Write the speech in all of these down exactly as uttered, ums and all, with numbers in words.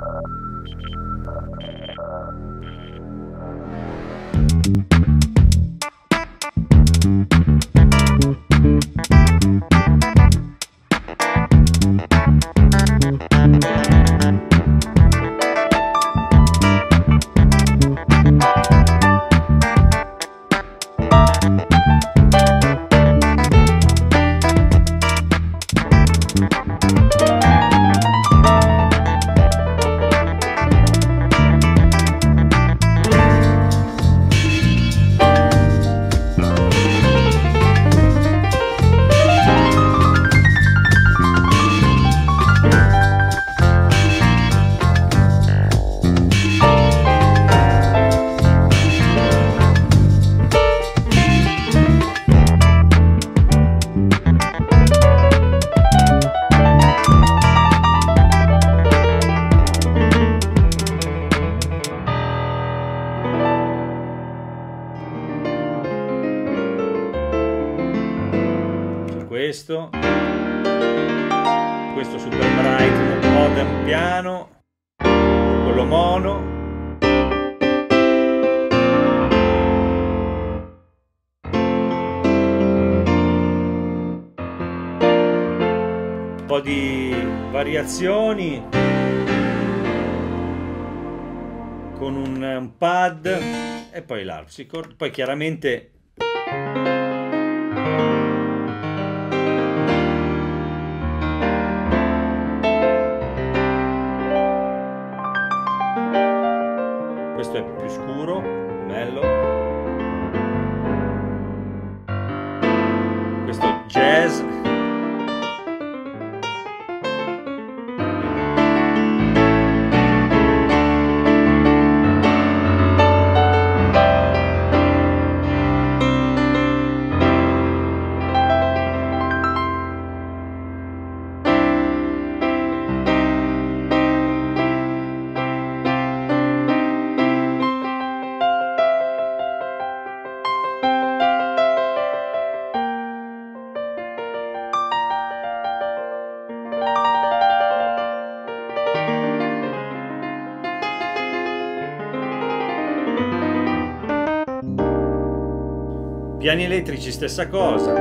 questo questo super bright modem piano, quello mono, un po' di variazioni con un, un pad e poi l'harpsichord, poi chiaramente questo è più scuro, bello, questo è jazz, piani elettrici stessa cosa,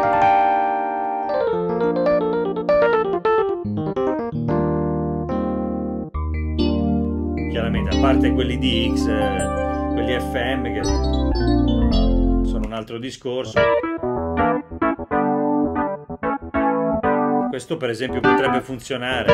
chiaramente a parte quelli di X, eh, quelli F M che sono un altro discorso. Questo per esempio potrebbe funzionare.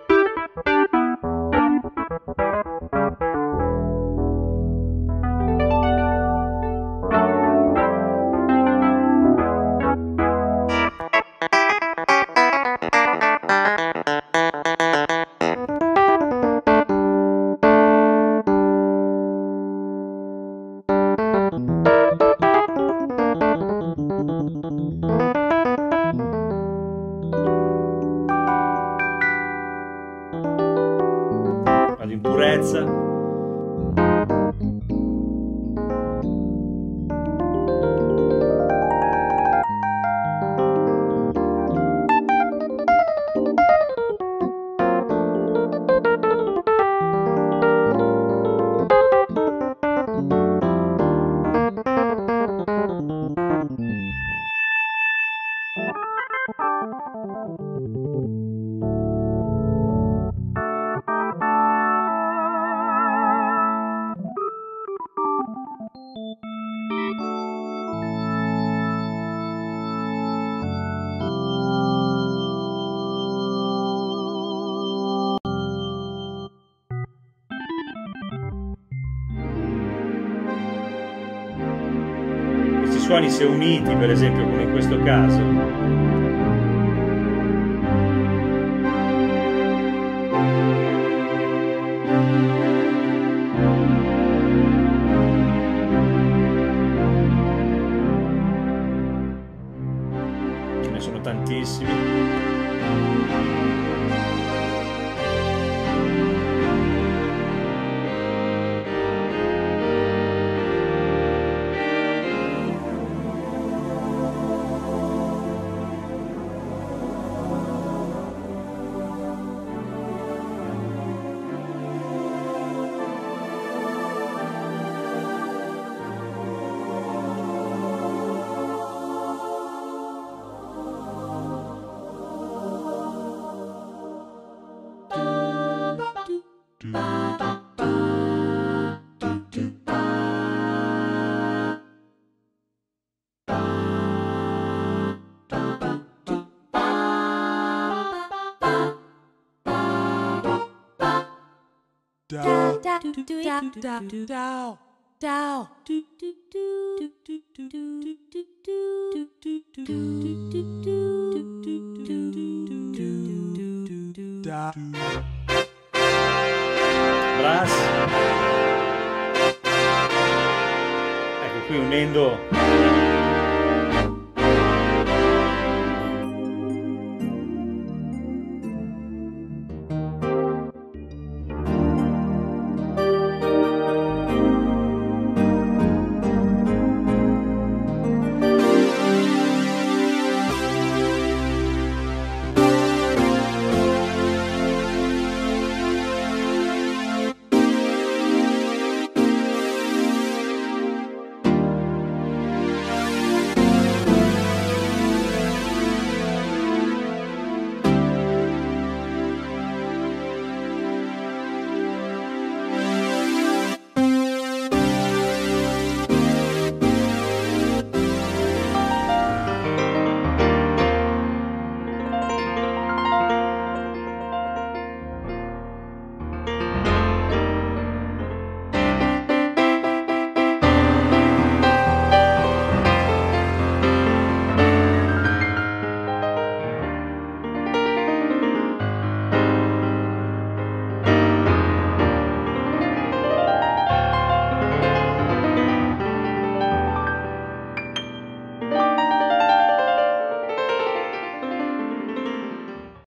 Ad impurezza. Questi suoni, se uniti per esempio come in questo caso, ce ne sono tantissimi. Brass. Ecco qui unendo